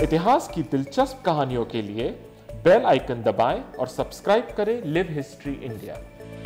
इतिहास की दिलचस्प कहानियों के लिए बेल आइकन दबाएं और सब्सक्राइब करें live history India.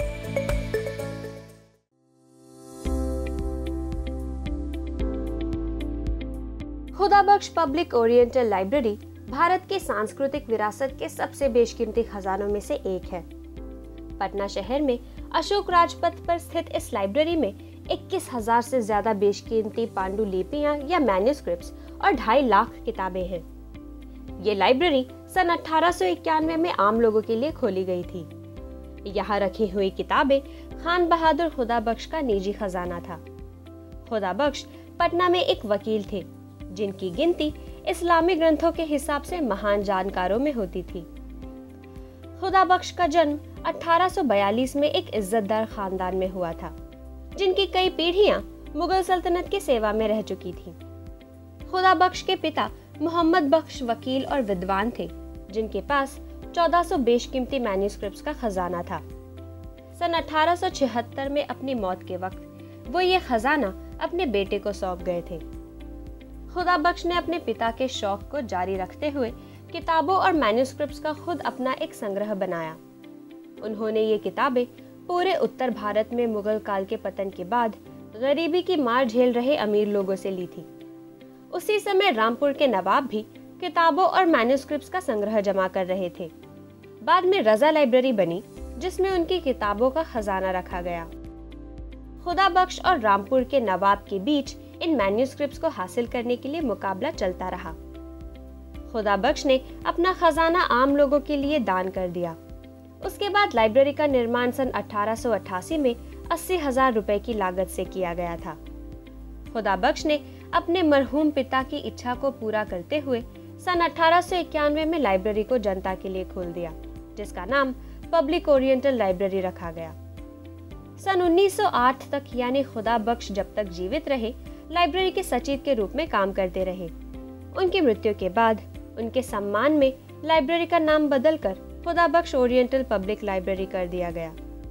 Khuda Bakhsh public oriental library Bharat की सांस्कृतिक विरासत के सबसे बेशकीमती खजानों में से एक है। पटना शहर में अशोक राजपथ पर स्थित इस लाइब्रेरी में 21,000 से ज्यादा बेशकीमती पांडुलिपियां या मैन्युस्क्रिप्ट्स और 2.5 लाख किताबें हैं। ये लाइब्रेरी सन 1891 में आम लोगों के लिए खोली गई थी। यहाँ रखी हुई किताबें खान बहादुर खुदाबख्श का निजी खजाना था। खुदाबख्श पटना में एक वकील थे, जिनकी गिनती इस्लामी ग्रंथों के हिसाब से महान जानकारों में होती थी। खुदाबख्श का जन्म 1842 में एक इज्जतदार खानदान में हुआ था, जिनकी कई पीढ़ियां मुगल सल्तनत की सेवा में रह चुकी थीं। खुदाबख्श के पिता मोहम्मद बख्श वकील और विद्वान थे, जिनके पास 1400 बेशकीमती मैन्युस्क्रिप्ट्स का खजाना था। सन 1876 में अपनी मौत के वक्त वो ये खजाना अपने बेटे को सौंप गए थे। खुदाबख्श ने अपने पिता के शौक को जारी रखते हुए किताबों और मैन्युस्क्रिप्ट्स का खुद अपना एक संग्रह बनाया। उन्होंने ये किताबें पूरे उत्तर भारत में मुगल काल के पतन के बाद गरीबी की मार झेल रहे अमीर लोगों से ली थी। उसी समय रामपुर के नवाब भी किताबों और मैन्युस्क्रिप्ट्स का संग्रह जमा कर रहे थे। बाद में रजा लाइब्रेरी बनी, जिसमें उनकी किताबों का खजाना रखा गया। खुदाबख्श और रामपुर के नवाब के बीच इन मैन्युस्क्रिप्ट्स को हासिल करने के लिए मुकाबला चलता रहा। खुदाबख्श ने अपना खजाना आम लोगों के लिए दान कर दिया। उसके बाद लाइब्रेरी का निर्माण सन 1888 में 80,000 रुपए की लागत से किया गया था। खुदाबख्श ने अपने मरहूम पिता की इच्छा को पूरा करते हुए सन 1891 में लाइब्रेरी को जनता के लिए खोल दिया, जिसका नाम पब्लिक ओरिएंटल लाइब्रेरी रखा गया। सन 1908 तक यानी खुदाबख्श जब तक जीवित रहे, लाइब्रेरी के सचिव के रूप में काम करते रहे। उनकी मृत्यु के बाद उनके सम्मान में लाइब्रेरी का नाम बदलकर खुदाबख्श ओरिएंटल पब्लिक लाइब्रेरी कर दिया गया।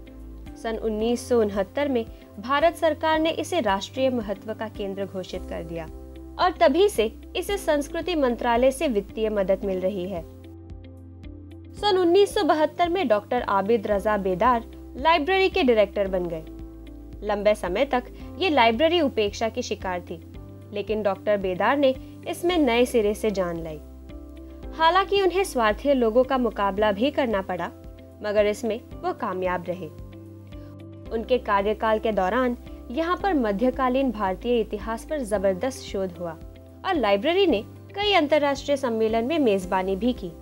सन 1969 में भारत सरकार ने इसे राष्ट्रीय महत्व का केंद्र घोषित कर दिया और तभी से इसे संस्कृति मंत्रालय से वित्तीय मदद मिल रही है। सन 1972 में डॉक्टर आबिद रजा बेदार लाइब्रेरी के डायरेक्टर बन गए। लंबे समय तक ये लाइब्रेरी उपेक्षा की शिकार थी, लेकिन डॉक्टर बेदार ने इसमें नए सिरे से जान लाई। हालांकि उन्हें स्वार्थी लोगों का मुकाबला भी करना पड़ा, मगर इसमें वो कामयाब रहे। उनके कार्यकाल के दौरान यहाँ पर मध्यकालीन भारतीय इतिहास पर जबरदस्त शोध हुआ और लाइब्रेरी ने कई अंतर्राष्ट्रीय सम्मेलन में मेजबानी भी की।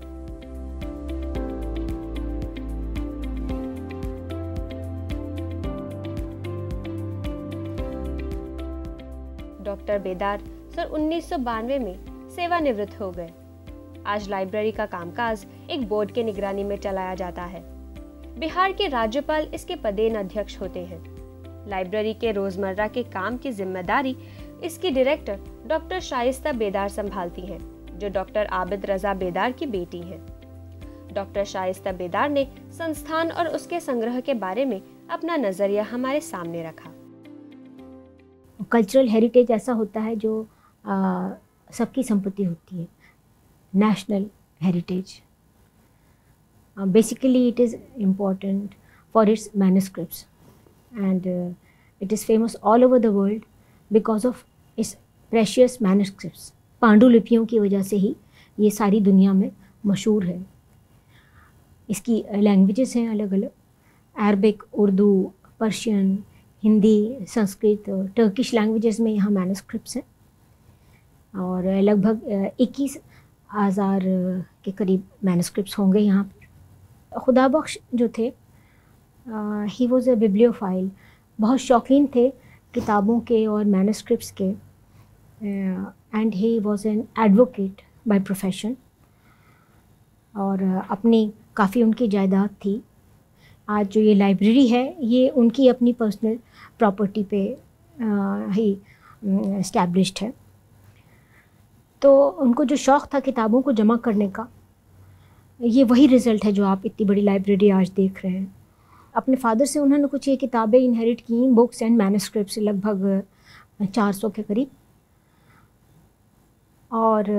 डॉक्टर बेदार सन 1992 में सेवानिवृत्त हो गए। आज लाइब्रेरी का कामकाज एक बोर्ड के निगरानी में चलाया जाता है। बिहार के राज्यपाल इसके पदेन अध्यक्ष होते हैं। लाइब्रेरी के रोजमर्रा के काम की जिम्मेदारी इसकी डायरेक्टर डॉक्टर शाइस्ता बेदार संभालती हैं, जो डॉक्टर आबिद रजा बेदार की बेटी हैं। डॉक्टर शाइस्ता बेदार ने संस्थान और उसके संग्रह के बारे में अपना नजरिया हमारे सामने रखा। कल्चरल हेरिटेज ऐसा होता है जो सबकी संपत्ति होती है। National heritage basically it is important for its manuscripts and it is famous all over the world because of its precious manuscripts. पांडुलिपियों की वजह से ही ये सारी दुनिया में मशहूर है। इसकी लैंग्वेजेस हैं अलग अलग, Arabic, Urdu, Persian, Hindi, Sanskrit, Turkish languages में यहाँ मैन्युस्क्रिप्ट्स हैं और लगभग 21,000 के करीब मैन्युस्क्रिप्ट्स होंगे यहाँ पर। खुदाबख्श जो थे, ही वॉज अ बिब्लियोफाइल, बहुत शौकीन थे किताबों के और मैन्युस्क्रिप्ट्स के, and he was an advocate by profession और अपनी काफ़ी उनकी जायदाद थी। आज जो ये लाइब्रेरी है ये उनकी अपनी पर्सनल प्रॉपर्टी पे ही इस्टेब्लिश्ड है। तो उनको जो शौक़ था किताबों को जमा करने का, ये वही रिज़ल्ट है जो आप इतनी बड़ी लाइब्रेरी आज देख रहे हैं। अपने फादर से उन्होंने कुछ ये किताबें इनहेरिट की, बुक्स एंड मैन्युस्क्रिप्ट्स लगभग 400 के करीब, और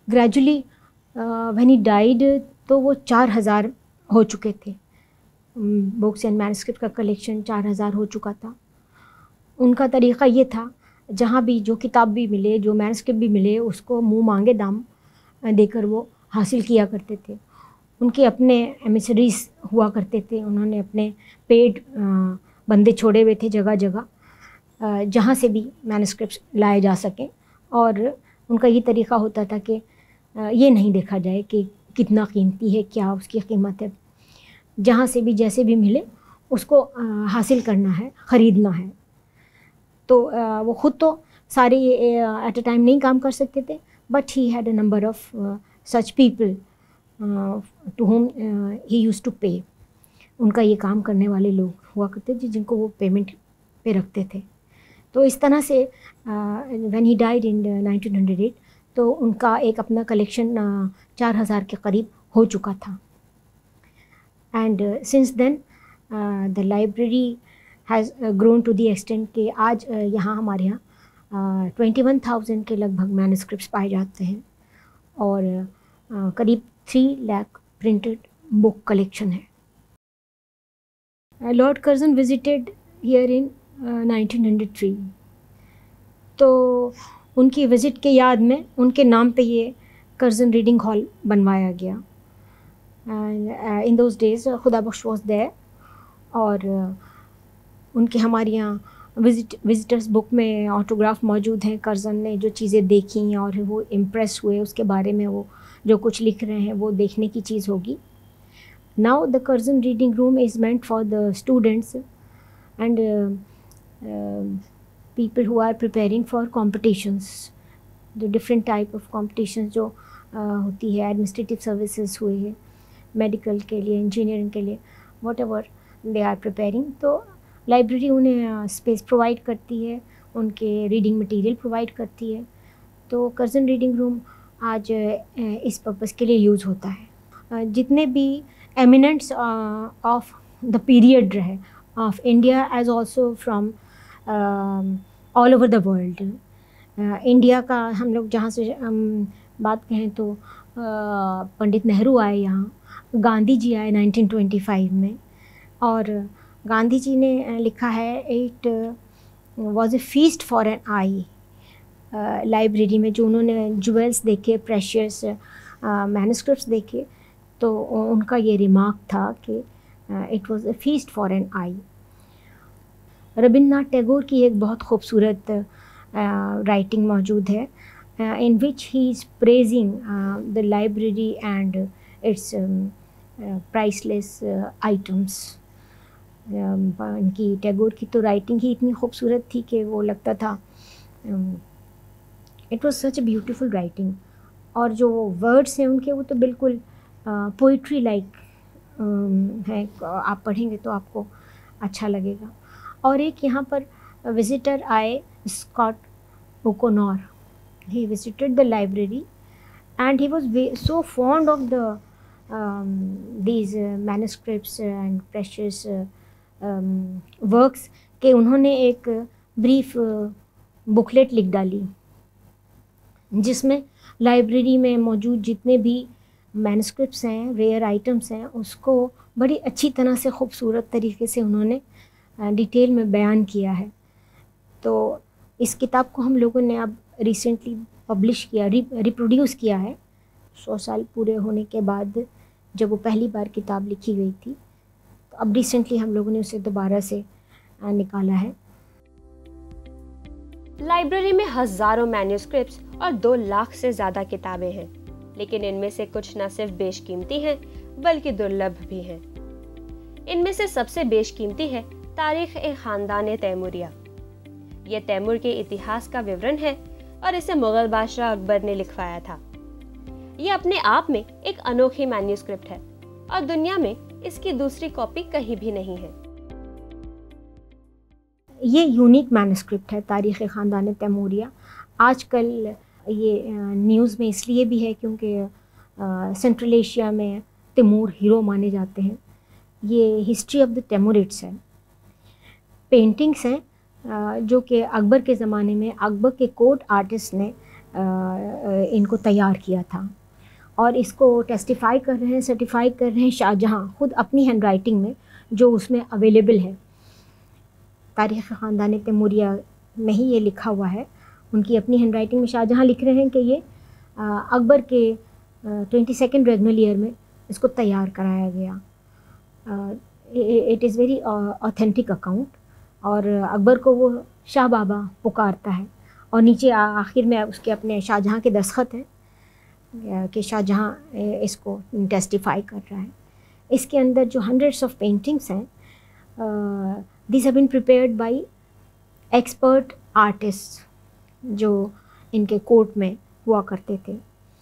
ग्रेजुअली व्हेन ही डाइड तो वो 4000 हो चुके थे, बुक्स एंड मैनस्क्रिप्ट का कलेक्शन 4000 हो चुका था। उनका तरीक़ा ये था, जहाँ भी जो किताब भी मिले, जो मैनस्क्रिप्ट भी मिले, उसको मुँह मांगे दाम देकर वो हासिल किया करते थे। उनके अपने एमिसरीज हुआ करते थे, उन्होंने अपने पेड बंदे छोड़े हुए थे जगह जगह, जहाँ से भी मैनस्क्रिप्ट्स लाए जा सकें। और उनका ये तरीक़ा होता था कि ये नहीं देखा जाए कि कितना कीमती है, क्या उसकी कीमत है, जहाँ से भी जैसे भी मिले उसको हासिल करना है, ख़रीदना है। तो वो ख़ुद तो सारे एट अ टाइम नहीं काम कर सकते थे, but he had a number of such people to home he used to pay. उनका ये काम करने वाले लोग हुआ करते थे जिनको वो पेमेंट पे रखते थे। तो इस तरह से व्हेन ही डाइड इन 1908 तो उनका एक अपना कलेक्शन 4000 के करीब हो चुका था। And since then the library has grown to the extent कि आज यहाँ हमारे यहाँ 21,000 के लगभग मैनस्क्रिप्ट्स पाए जाते हैं और करीब 3 लाख प्रिंटेड बुक कलेक्शन है। Lord Curzon visited here in 1903। तो उनकी विज़िट के याद में उनके नाम पे ये कर्जन रीडिंग हॉल बनवाया गया। एंड इन दोज डेज खुदा बख्श वॉज देयर। और उनके हमारे यहाँ विजिटर्स बुक में ऑटोग्राफ मौजूद हैं। कर्जन ने जो चीज़ें देखी और वो इम्प्रेस हुए उसके बारे में वो जो कुछ लिख रहे हैं वो देखने की चीज़ होगी। Now the Curzon reading room is meant for the students and people who are preparing for competitions, the different type of competitions जो होती है, एडमिनिस्ट्रेटिव सर्विसेज हुए, मेडिकल के लिए, इंजीनियरिंग के लिए, whatever they are preparing. तो library उन्हें स्पेस प्रोवाइड करती है, उनके रीडिंग मटेरियल प्रोवाइड करती है। तो कर्जन रीडिंग रूम आज इस पर्पज़ के लिए यूज़ होता है। जितने भी एमिनेंट्स ऑफ द पीरियड रहे of India as also from all over the world. India का हम लोग जहाँ से बात कहें तो पंडित नेहरू आए यहाँ, गांधी जी आए 1925 में। और गांधी जी ने लिखा है it was a feast for an eye. लाइब्रेरी में जो उन्होंने ज्वेल्स देखे, प्रेशियस मैनस्क्रिप्ट्स देखे, तो उनका ये रिमार्क था कि it was a feast for an eye. Rabindranath Tagore की एक बहुत खूबसूरत राइटिंग मौजूद है in which he is praising the library and its priceless items. इनकी टैगोर की तो राइटिंग ही इतनी खूबसूरत थी कि वो लगता था it was such a beautiful writing. और जो वर्ड्स हैं उनके वो तो बिल्कुल पोइट्री लाइक है, आप पढ़ेंगे तो आपको अच्छा लगेगा। और एक यहाँ पर विज़िटर आए, Scott O'Connor. He visited the library and he was so fond of the these manuscripts and precious works कि उन्होंने एक ब्रीफ बुकलेट लिख डाली जिसमें लाइब्रेरी में मौजूद जितने भी मैनस्क्रिप्ट्स हैं, रेयर आइटम्स हैं, उसको बड़ी अच्छी तरह से खूबसूरत तरीके से उन्होंने डिटेल में बयान किया है। तो इस किताब को हम लोगों ने अब रिसेंटली पब्लिश किया, रिप्रोड्यूस किया है 100 साल पूरे होने के बाद, जब वो पहली बार किताब लिखी गई थी। तो अब रिसेंटली हम लोगों ने उसे दोबारा से निकाला है। लाइब्रेरी में हज़ारों मैन्यूस्क्रिप्ट्स और 2 लाख से ज़्यादा किताबें हैं, लेकिन इनमें से कुछ न सिर्फ बेशकीमती हैं बल्कि दुर्लभ भी हैं। इनमें से सबसे बेशकीमती है तारीख़-ए-ख़ानदान तैमूरिया। यह तैमूर के इतिहास का विवरण है और इसे मुग़ल बादशाह अकबर ने लिखवाया था। यह अपने आप में एक अनोखी मैन्यूस्क्रिप्ट है और दुनिया में इसकी दूसरी कॉपी कहीं भी नहीं है। ये यूनिक मैन्यूस्क्रिप्ट है तारीख़-ए-ख़ानदान तैमूरिया। आजकल ये न्यूज़ में इसलिए भी है क्योंकि सेंट्रल एशिया में तैमूर हीरो माने जाते हैं। ये हिस्ट्री ऑफ द तैमूरिड्स है। पेंटिंग्स हैं जो कि अकबर के ज़माने में अकबर के कोर्ट आर्टिस्ट ने इनको तैयार किया था। और इसको टेस्टिफाई कर रहे हैं, सर्टिफाई कर रहे हैं शाहजहाँ खुद अपनी हैंड राइटिंग में, जो उसमें अवेलेबल है। तारीख़ ख़ानदान तैमूरिया में ही ये लिखा हुआ है, उनकी अपनी हैंड राइटिंग में शाहजहाँ लिख रहे हैं कि ये अकबर के 22nd रेगनल ईयर में इसको तैयार कराया गया। It is very authentic account. और अकबर को वो शाह बाबा पुकारता है, और नीचे आखिर में उसके अपने शाहजहाँ के दस्तखत हैं कि शाहजहाँ इसको टेस्टिफाई कर रहा है। इसके अंदर जो हंड्रेड्स ऑफ पेंटिंग्स हैं, this have been prepared by expert artist जो इनके कोर्ट में हुआ करते थे।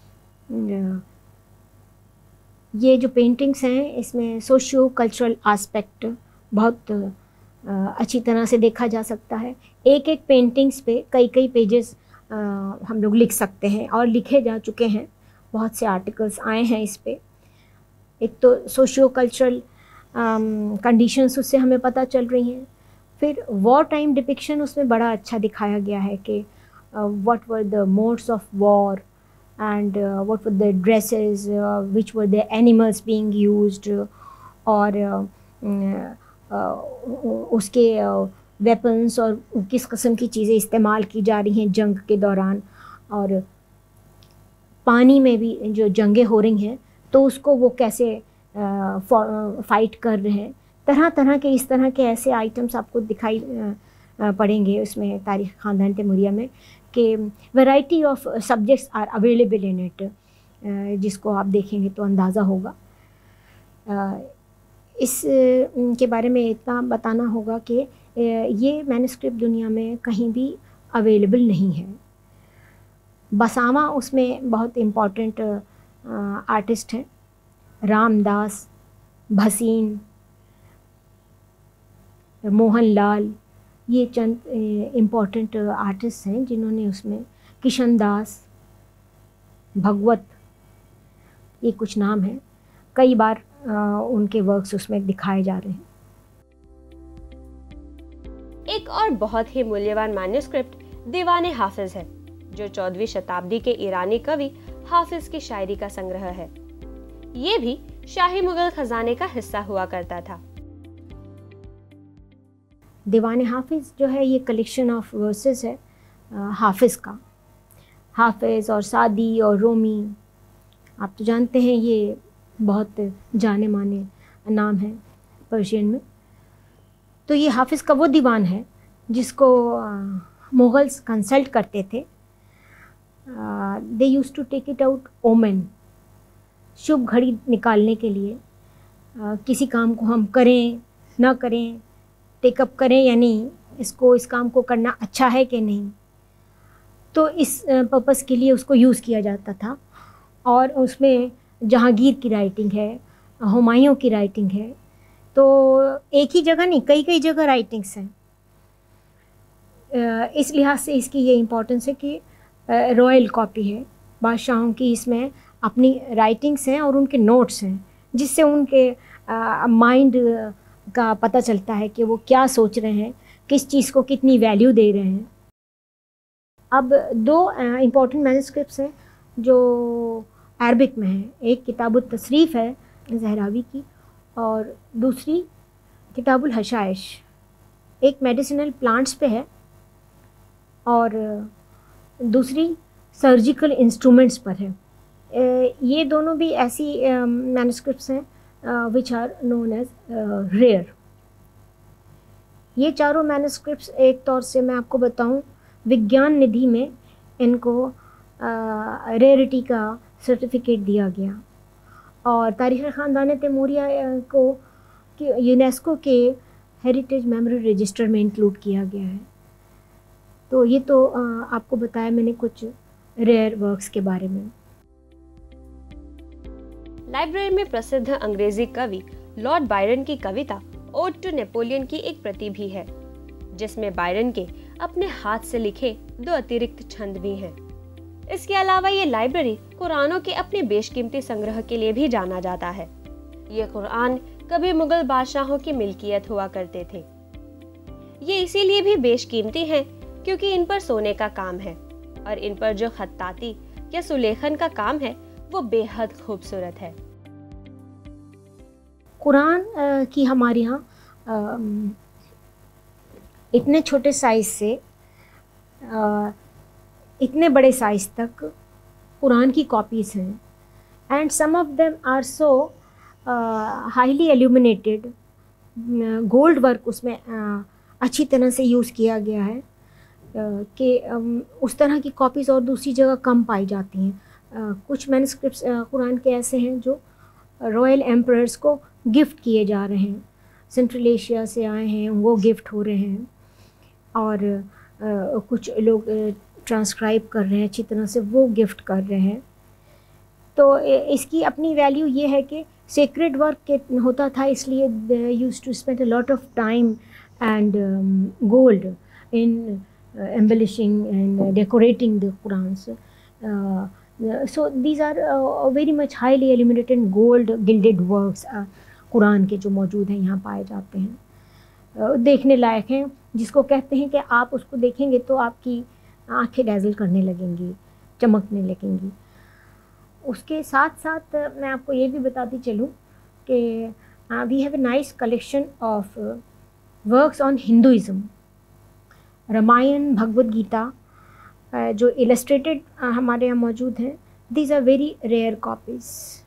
ये जो पेंटिंग्स हैं इसमें सोशियो कल्चरल आस्पेक्ट बहुत अच्छी तरह से देखा जा सकता है। एक एक पेंटिंग्स पे कई कई पेजेस हम लोग लिख सकते हैं, और लिखे जा चुके हैं, बहुत से आर्टिकल्स आए हैं इस पे। एक तो सोशियो कल्चरल कंडीशंस उससे हमें पता चल रही हैं। फिर वॉर टाइम डिपिक्शन उसमें बड़ा अच्छा दिखाया गया है कि what were the modes of war and what were the dresses, which were the animals being used, और उसके वेपन्स और किस किस्म की चीज़ें इस्तेमाल की जा रही हैं जंग के दौरान। और पानी में भी जो जंगें हो रही हैं तो उसको वो कैसे फाइट कर रहे हैं। तरह तरह के इस तरह के ऐसे आइटम्स आपको दिखाई पड़ेंगे उसमें तारीख़ ख़ानदान तैमूरिया में, कि variety of subjects are available in it, जिसको आप देखेंगे तो अंदाज़ा होगा। इस के बारे में इतना बताना होगा कि ये मैन्युस्क्रिप्ट दुनिया में कहीं भी अवेलेबल नहीं है। बसामा उसमें बहुत इम्पॉर्टेंट आर्टिस्ट हैं, रामदास, भसीन, मोहन लाल, ये चंद इम्पॉर्टेंट आर्टिस्ट हैं जिन्होंने उसमें, किशन दास, भगवत, ये कुछ नाम हैं। कई बार उनके वर्क्स उसमें दिखाए जा रहे हैं। एक और बहुत ही मूल्यवान मैन्युस्क्रिप्ट दीवाने हाफिज है, जो 14वीं शताब्दी के ईरानी कवि हाफिज की शायरी का संग्रह है। ये भी शाही मुगल खजाने का हिस्सा हुआ करता था। दीवाने हाफिज जो है ये कलेक्शन ऑफ वर्सेस है हाफिज का। हाफिज और सादी और रोमी, आप तो जानते हैं ये बहुत जाने माने नाम है पर्शियन में। तो ये हाफिज का वो दीवान है जिसको मुगल्स कंसल्ट करते थे। They used to take it out omen, शुभ घड़ी निकालने के लिए, किसी काम को हम करें ना करें, टेकअप करें या नहीं, इस काम को करना अच्छा है कि नहीं, तो इस पर्पस के लिए उसको यूज़ किया जाता था। और उसमें जहांगीर की राइटिंग है, हुमायूं की राइटिंग है, तो एक ही जगह नहीं, कई कई जगह राइटिंग्स हैं। इस लिहाज से इसकी ये इम्पोर्टेंस है कि रॉयल कॉपी है बादशाहों की, इसमें अपनी राइटिंग्स हैं और उनके नोट्स हैं, जिससे उनके माइंड का पता चलता है कि वो क्या सोच रहे हैं, किस चीज़ को कितनी वैल्यू दे रहे हैं। अब दो इम्पॉर्टेंट मैन्युस्क्रिप्ट्स हैं जो अरबिक में हैं। एक किताबुत तसरीफ़ है ज़हरावी की, और दूसरी किताबुल हशाइश, एक मेडिसिनल प्लांट्स पे है और दूसरी सर्जिकल इंस्ट्रूमेंट्स पर है। ये दोनों भी ऐसी मैन्युस्क्रिप्ट्स हैं which are known as rare. ये चारों मैन्युस्क्रिप्ट्स एक तौर से मैं आपको बताऊं, विज्ञान निधि में इनको रेयरिटी का सर्टिफिकेट दिया गया, और तारीख़ ख़ानदान तैमूरिया को यूनेस्को के हेरिटेज मेमोरी रजिस्टर में इंक्लूड किया गया है। तो ये तो आपको बताया मैंने कुछ रेयर वर्क्स के बारे में। लाइब्रेरी में प्रसिद्ध अंग्रेजी कवि लॉर्ड बायरन की कविता ओड टू नेपोलियन की एक प्रति भी है, जिसमें बायरन के अपने हाथ से लिखे 2 अतिरिक्त छंद भी हैं। इसके अलावा ये लाइब्रेरी कुरानों के अपने बेशकीमती संग्रह के लिए भी जाना जाता है। ये कुरान कभी मुगल बादशाहों की मिल्कियत हुआ करते थे। ये इसीलिए भी बेशकीमती हैं क्योंकि इन पर सोने का काम है। और इन पर जो खत्ताती या सुलेखन का काम है वो बेहद खूबसूरत है। कुरान की हमारे यहाँ इतने छोटे साइज़ से इतने बड़े साइज़ तक कुरान की कॉपीज़ हैं, and some of them are so highly illuminated, gold work उसमें अच्छी तरह से यूज़ किया गया है कि उस तरह की कॉपीज़ और दूसरी जगह कम पाई जाती हैं। कुछ मैन्युस्क्रिप्ट्स कुरान के ऐसे हैं जो रॉयल एम्परर्स को गिफ्ट किए जा रहे हैं, सेंट्रल एशिया से आए हैं, वो गिफ्ट हो रहे हैं, और कुछ लोग ट्रांसक्राइब कर रहे हैं अच्छी तरह से, वो गिफ्ट कर रहे हैं। तो इसकी अपनी वैल्यू ये है कि सेक्रेड वर्क होता था, इसलिए they used to spend a lot of time and gold in embellishing and decorating the Qurans. So these are very much highly illuminated gold gilded works Quran के जो मौजूद हैं यहाँ पाए जाते हैं, देखने लायक हैं, जिसको कहते हैं कि आप उसको देखेंगे तो आपकी आंखें डैज़ल करने लगेंगी, चमकने लगेंगी। उसके साथ साथ मैं आपको ये भी बताती चलूँ कि we have a nice collection of works on Hinduism. Ramayana, Bhagavad Gita जो इलस्ट्रेटेड हमारे यहाँ मौजूद हैं, these are very rare copies.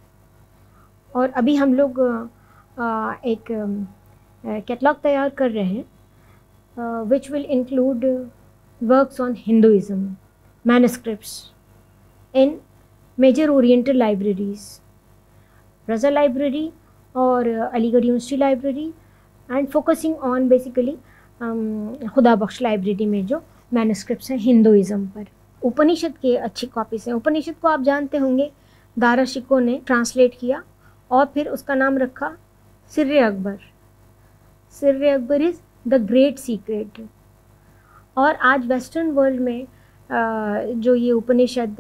और अभी हम लोग एक कैटलॉग तैयार कर रहे हैं which will include works on Hinduism manuscripts in major oriental libraries, Raza library और Aligarh university library, and focusing on basically Khuda Bakhsh library में जो मैन्युस्क्रिप्ट्स हैं हिंदुइज़्म पर। उपनिषद के अच्छी कॉपीज़ हैं। उपनिषद को आप जानते होंगे, दारा शिकोह ने ट्रांसलेट किया और फिर उसका नाम रखा Sirre Akbar. Sirre Akbar is the great secret. और आज वेस्टर्न वर्ल्ड में जो ये उपनिषद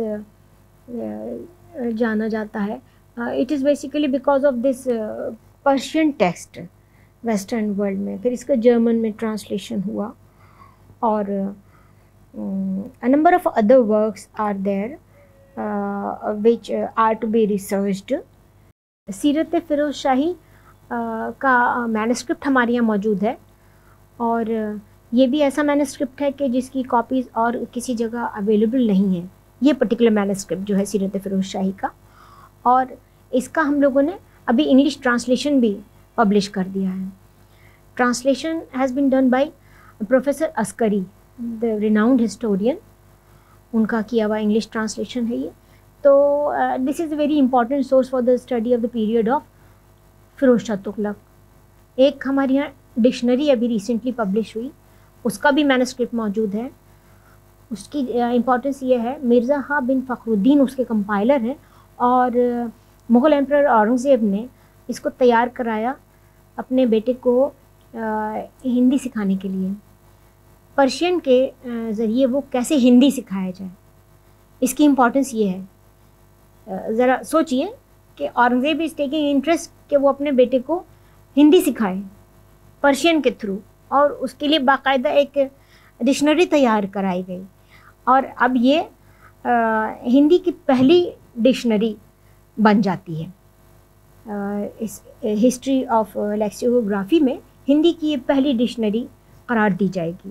जाना जाता है, it is basically because of this Persian text western world में। फिर इसका जर्मन में ट्रांसलेशन हुआ, और a number of other works are there which are to be researched. सीरत फ़िरोज़ शाही का मैन्युस्क्रिप्ट हमारे यहाँ मौजूद है, और ये भी ऐसा मैन्युस्क्रिप्ट है कि जिसकी कॉपीज़ और किसी जगह अवेलेबल नहीं है, ये पर्टिकुलर मैन्युस्क्रिप्ट जो है सीरत फ़िरोज़ शाही का। और इसका हम लोगों ने अभी इंग्लिश ट्रांसलेशन भी पब्लिश कर दिया है। Translation has been done by professor Askari, the renowned historian, उनका किया हुआ इंग्लिश ट्रांसलेशन है ये। तो this is a very important source for the study of the period of Firoz Shah Tughlaq. एक हमारे यहाँ डिक्शनरी अभी रिसेंटली पब्लिश हुई, उसका भी मैन्युस्क्रिप्ट मौजूद है। उसकी इम्पॉर्टेंस ये है, मिर्ज़ा ख़ां बिन फ़खरुद्दीन उसके कंपाइलर हैं, और मुग़ल एम्परर औरंगज़ेब ने इसको तैयार कराया अपने बेटे को हिंदी सिखाने के लिए। पर्शियन के ज़रिए वो कैसे हिंदी सिखाया जाए, इसकी इम्पॉर्टेंस ये है। ज़रा सोचिए कि औरंगज़ेब इज़ टेकिंग इंटरेस्ट कि वो अपने बेटे को हिंदी सिखाए पर्शियन के थ्रू, और उसके लिए बाकायदा एक डिक्शनरी तैयार कराई गई। और अब ये हिंदी की पहली डिक्शनरी बन जाती है। इस हिस्ट्री ऑफ लेक्सिकोग्राफी में हिंदी की ये पहली डिक्शनरी करार दी जाएगी।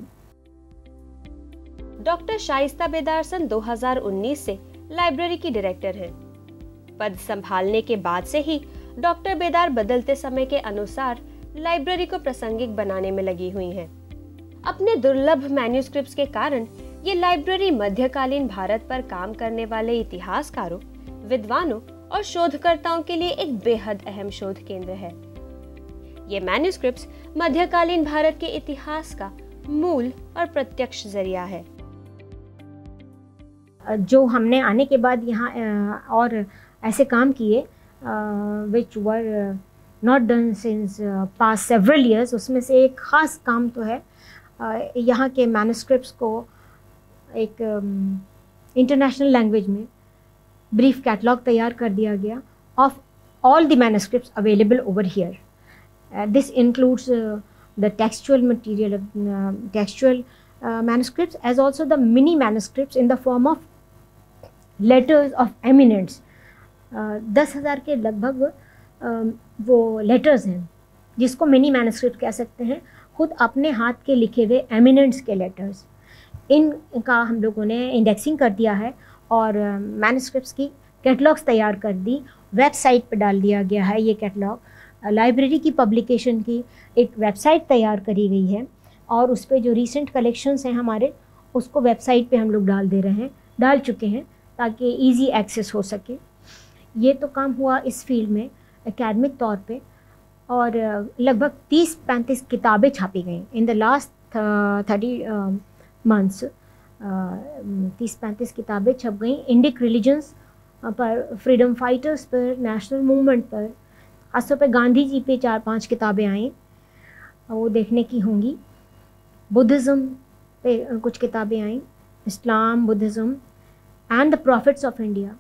डॉक्टर शाइस्ता बेदार सन 2019 से लाइब्रेरी की डायरेक्टर हैं। पद संभालने के बाद से ही डॉक्टर बेदार बदलते समय के अनुसार लाइब्रेरी को प्रासंगिक बनाने में लगी हुई हैं। अपने दुर्लभ मैन्युस्क्रिप्ट्स के कारण ये लाइब्रेरी मध्यकालीन भारत पर काम करने वाले इतिहासकारों, विद्वानों और शोधकर्ताओं के लिए एक बेहद अहम शोध केंद्र है। ये मैन्युस्क्रिप्ट्स मध्यकालीन भारत के इतिहास का मूल और प्रत्यक्ष जरिया है। जो हमने आने के बाद यहाँ और ऐसे काम किए which were not done since past several years, उसमें से एक ख़ास काम तो है यहाँ के मैन्युस्क्रिप्ट्स को एक इंटरनेशनल लैंग्वेज में ब्रीफ कैटलॉग तैयार कर दिया गया of all the manuscripts available over here. This includes the textual material, textual manuscripts as also the mini manuscripts in the form of letters of eminents. 10,000 के लगभग वो लेटर्स हैं जिसको मिनी मैनस्क्रिप्ट कह सकते हैं, खुद अपने हाथ के लिखे हुए एमिनेंट्स के लेटर्स। इनका हम लोगों ने इंडेक्सिंग कर दिया है और मैनस्क्रिप्ट्स की कैटलॉग्स तैयार कर दी, वेबसाइट पर डाल दिया गया है। ये कैटलॉग लाइब्रेरी की पब्लिकेशन की एक वेबसाइट तैयार करी गई है और उस पर जो रीसेंट कलेक्शंस हैं हमारे, उसको वेबसाइट पे हम लोग डाल चुके हैं ताकि इजी एक्सेस हो सके। ये तो काम हुआ इस फील्ड में एकेडमिक तौर पे, और लगभग 30-35 किताबें छापी गई इन द लास्ट 30 मंथ्स। 30-35 किताबें छप गई इंडिक रिलीजन्स पर, फ्रीडम फाइटर्स पर, नेशनल मूवमेंट पर, खासतौर पर गांधी जी पे 4-5 किताबें आई, वो देखने की होंगी। बुद्धिज़्म पे कुछ किताबें आई, Islam, Buddhism and the prophets of India.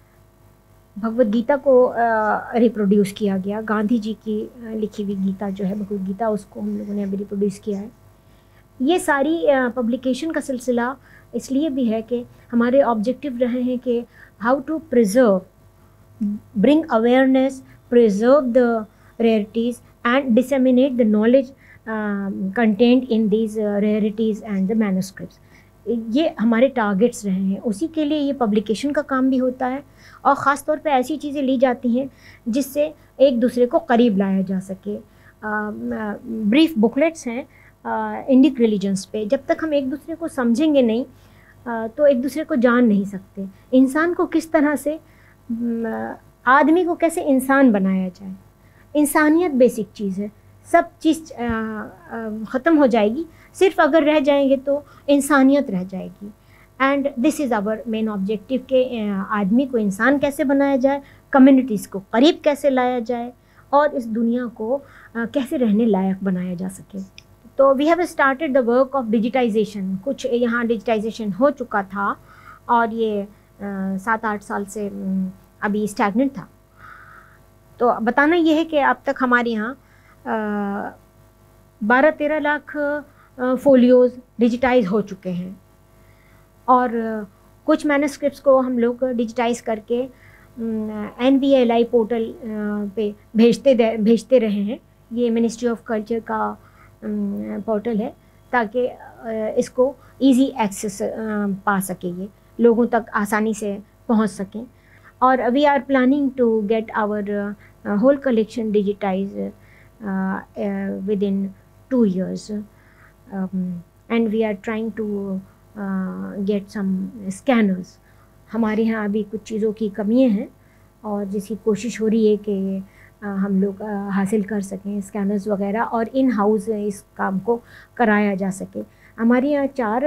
Bhagavad Gita को रिप्रोड्यूस किया गया, गांधी जी की लिखी हुई गीता जो है भगवद गीता, उसको हम लोगों ने अभी रिप्रोड्यूस किया है। ये सारी पब्लिकेशन का सिलसिला इसलिए भी है कि हमारे ऑब्जेक्टिव रहे हैं कि how to preserve, bring awareness, preserve the rarities and disseminate the knowledge content in these rarities and the manuscripts. ये हमारे टारगेट्स रहे हैं, उसी के लिए ये पब्लिकेशन का काम भी होता है और ख़ास तौर पे ऐसी चीज़ें ली जाती हैं जिससे एक दूसरे को करीब लाया जा सके। ब्रीफ बुकलेट्स हैं इंडिक रिलीजन्स पे। जब तक हम एक दूसरे को समझेंगे नहीं तो एक दूसरे को जान नहीं सकते। इंसान को किस तरह से, आदमी को कैसे इंसान बनाया जाए, इंसानियत बेसिक चीज़ है। सब चीज़ ख़त्म हो जाएगी, सिर्फ अगर रह जाएंगे तो इंसानियत रह जाएगी। And this is our main objective के आदमी को इंसान कैसे बनाया जाए, कम्युनिटीज़ को करीब कैसे लाया जाए और इस दुनिया को कैसे रहने लायक बनाया जा सके। तो we have started the work of digitization. कुछ यहाँ डिजिटाइजेशन हो चुका था और ये 7-8 साल से अभी स्टैग्नेंट था। तो बताना ये है कि अब तक हमारे यहाँ 12-13 लाख फोलियोज़ डिजिटाइज हो चुके हैं और कुछ मैन्युस्क्रिप्ट्स को हम लोग डिजिटाइज करके NVLI पोर्टल पे भेजते रहे हैं। ये मिनिस्ट्री ऑफ कल्चर का पोर्टल है ताकि इसको इजी एक्सेस पा सके, ये लोगों तक आसानी से पहुंच सकें। और we are planning to get our whole collection digitize within 2 years, and we are trying to get some scanners. हमारे यहाँ अभी कुछ चीज़ों की कमियाँ हैं और जिसकी कोशिश हो रही है कि हम लोग हासिल कर सकें स्कैनर्स वगैरह और इन हाउस इस काम को कराया जा सके। हमारे यहाँ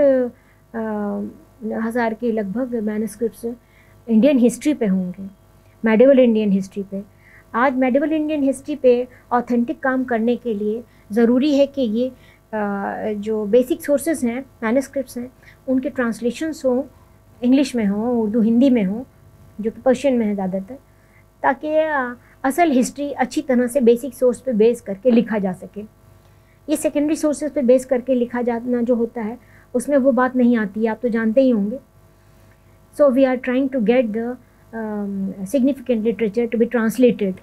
4,000 के लगभग मैन्युस्क्रिप्ट्स इंडियन हिस्ट्री पे होंगे, मेडिवल इंडियन हिस्ट्री पे। आज मेडिवल इंडियन हिस्ट्री पे ऑथेंटिक काम करने के लिए ज़रूरी है कि ये जो बेसिक सोर्सेज हैं, मैन्युस्क्रिप्ट्स हैं, उनके ट्रांसलेशंस हों, इंग्लिश में हों, उर्दू हिंदी में हों, जो कि पर्शियन में है ज़्यादातर, ताकि असल हिस्ट्री अच्छी तरह से बेसिक सोर्स पे बेस करके लिखा जा सके। ये सेकेंडरी सोर्सेज पे बेस करके लिखा जाना जो होता है उसमें वो बात नहीं आती है, आप तो जानते ही होंगे। So we are trying to get the significant literature to be translated,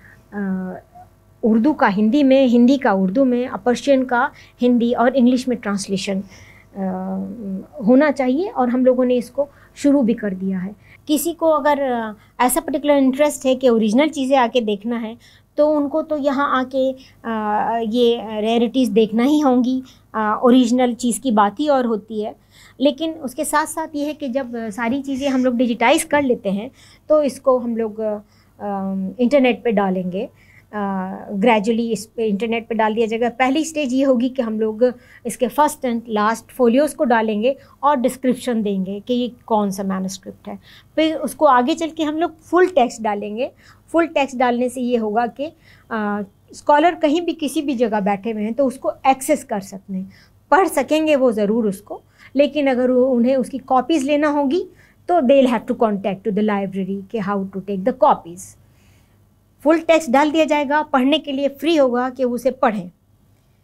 Urdu का हिंदी में, हिंदी का उर्दू में, पर्शियन का हिंदी और इंग्लिश में ट्रांसलेशन होना चाहिए और हम लोगों ने इसको शुरू भी कर दिया है। किसी को अगर ऐसा पर्टिकुलर इंटरेस्ट है कि ओरिजिनल चीज़ें आके देखना है तो उनको तो यहाँ आके ये रेयरिटीज़ देखना ही होंगी। ओरिजिनल चीज़ की बात ही और होती है, लेकिन उसके साथ साथ ये है कि जब सारी चीज़ें हम लोग डिजिटाइज कर लेते हैं तो इसको हम लोग इंटरनेट पे डालेंगे। ग्रेजुअली इस पे इंटरनेट पे डाल दिया जाएगा। पहली स्टेज ये होगी कि हम लोग इसके फर्स्ट एंड लास्ट फोलियोज़ को डालेंगे और डिस्क्रिप्शन देंगे कि ये कौन सा मैन्युस्क्रिप्ट है। फिर उसको आगे चल के हम लोग फुल टेक्स्ट डालेंगे। फुल टेक्स्ट डालने से ये होगा कि स्कॉलर कहीं भी किसी भी जगह बैठे हुए हैं तो उसको एक्सेस कर सकते हैं, पढ़ सकेंगे वो ज़रूर उसको, लेकिन अगर उन्हें उसकी कॉपीज़ लेना होगी तो they will have to contact to the library कि how to take the copies. Full text डाल दिया जाएगा, पढ़ने के लिए फ्री होगा कि उसे पढ़ें।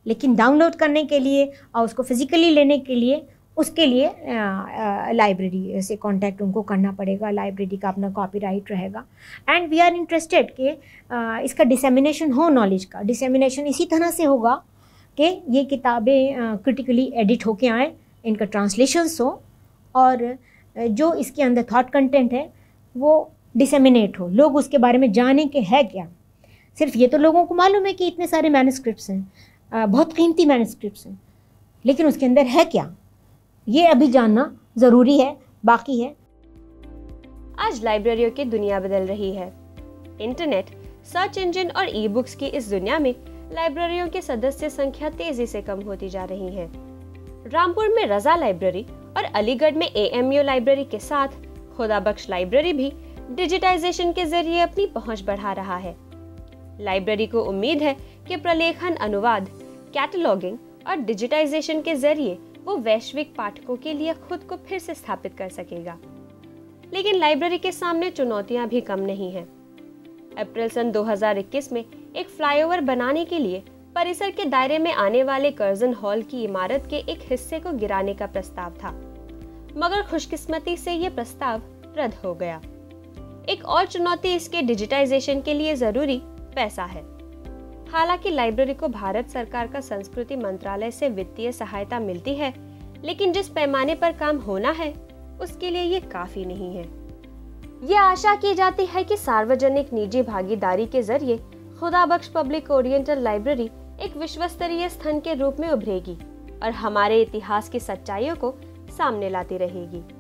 लेकिन डाउनलोड करने के लिए और उसको फिज़िकली लेने के लिए उसके लिए लाइब्रेरी से कांटेक्ट उनको करना पड़ेगा। लाइब्रेरी का अपना कॉपीराइट रहेगा। एंड वी आर इंटरेस्टेड कि इसका डिसेमिनेशन हो, नॉलेज का डिसेमिनेशन इसी तरह से होगा कि ये किताबें क्रिटिकली एडिट होके आएँ, इनका ट्रांसलेशंस हो और जो इसके अंदर थॉट कंटेंट है वो डिसेमिनेट हो, लोग उसके बारे में जाने के है क्या। सिर्फ ये तो लोगों को मालूम है कि इतने सारे मैन्युस्क्रिप्ट्स हैं, बहुत कीमती मैन्युस्क्रिप्ट्स हैं, लेकिन उसके अंदर है क्या, ये अभी जानना ज़रूरी है, बाकी है। आज लाइब्रेरियों की दुनिया बदल रही है। इंटरनेट, सर्च इंजन और ई बुक्स की इस दुनिया में लाइब्रेरियों की सदस्य संख्या तेजी से कम होती जा रही है। रामपुर में रजा लाइब्रेरी और अलीगढ़ में AMU लाइब्रेरी के साथ खुदाबख्श लाइब्रेरी भी डिजिटाइजेशन के जरिए अपनी पहुंच बढ़ा रहा है। लाइब्रेरी को उम्मीद है कि प्रलेखन, अनुवाद, कैटलॉगिंग और डिजिटाइजेशन के जरिए वो वैश्विक पाठकों के लिए खुद को फिर से स्थापित कर सकेगा। लेकिन लाइब्रेरी के सामने चुनौतियां भी कम नहीं हैं। अप्रैल सन 2021 में एक फ्लाईओवर बनाने के लिए परिसर के दायरे में आने वाले कर्जन हॉल की इमारत के एक हिस्से को गिराने का प्रस्ताव था, मगर खुशकिस्मती से ये प्रस्ताव रद्द हो गया। एक और चुनौती इसके डिजिटाइजेशन के लिए जरूरी पैसा है। हालांकि लाइब्रेरी को भारत सरकार का संस्कृति मंत्रालय से वित्तीय सहायता मिलती है, लेकिन जिस पैमाने पर काम होना है उसके लिए ये काफी नहीं है। ये आशा की जाती है कि सार्वजनिक निजी भागीदारी के जरिए खुदाबख्श पब्लिक ओरिएंटल लाइब्रेरी एक विश्वस्तरीय स्थान के रूप में उभरेगी और हमारे इतिहास की सच्चाइयों को सामने लाती रहेगी।